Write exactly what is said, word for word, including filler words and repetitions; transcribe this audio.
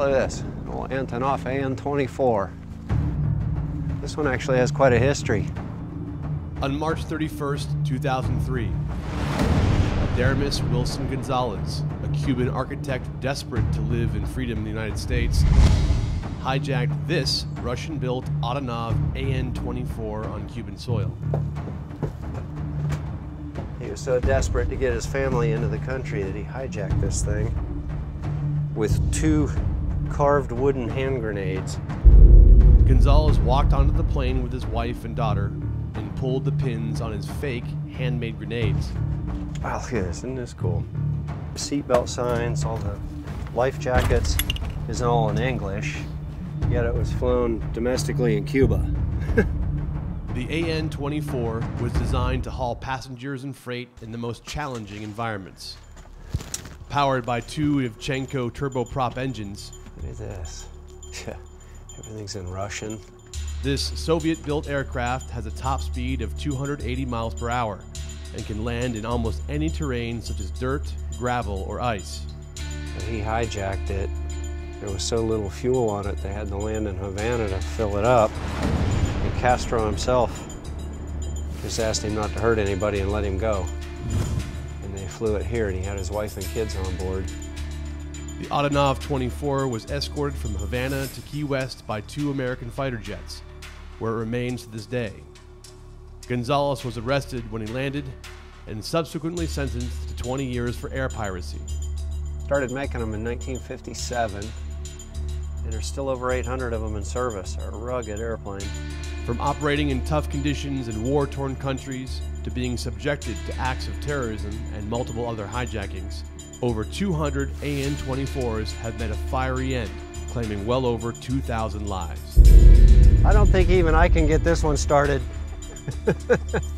Look at this, old Antonov A N twenty-four. This one actually has quite a history. On March thirty-first, two thousand three, Adaramis Wilson Gonzalez, a Cuban architect desperate to live in freedom in the United States, hijacked this Russian-built Antonov A N twenty-four on Cuban soil. He was so desperate to get his family into the country that he hijacked this thing with two carved wooden hand grenades. Gonzalez walked onto the plane with his wife and daughter and pulled the pins on his fake handmade grenades. Wow, look at this, isn't this cool? Seatbelt signs, all the life jackets is all in English, yet it was flown domestically in Cuba. The A N twenty-four was designed to haul passengers and freight in the most challenging environments. Powered by two Ivchenko turboprop engines. Look at this. Everything's in Russian. This Soviet-built aircraft has a top speed of two hundred eighty miles per hour and can land in almost any terrain such as dirt, gravel, or ice. When he hijacked it, there was so little fuel on it, they had to land in Havana to fill it up. And Castro himself just asked him not to hurt anybody and let him go. And they flew it here, and he had his wife and kids on board. The Antonov twenty-four was escorted from Havana to Key West by two American fighter jets, where it remains to this day. Gonzalez was arrested when he landed and subsequently sentenced to twenty years for air piracy. Started making them in nineteen fifty-seven, and there's still over eight hundred of them in service. A rugged airplane. From operating in tough conditions in war-torn countries to being subjected to acts of terrorism and multiple other hijackings, over two hundred A N twenty-fours have met a fiery end, claiming well over two thousand lives. I don't think even I can get this one started.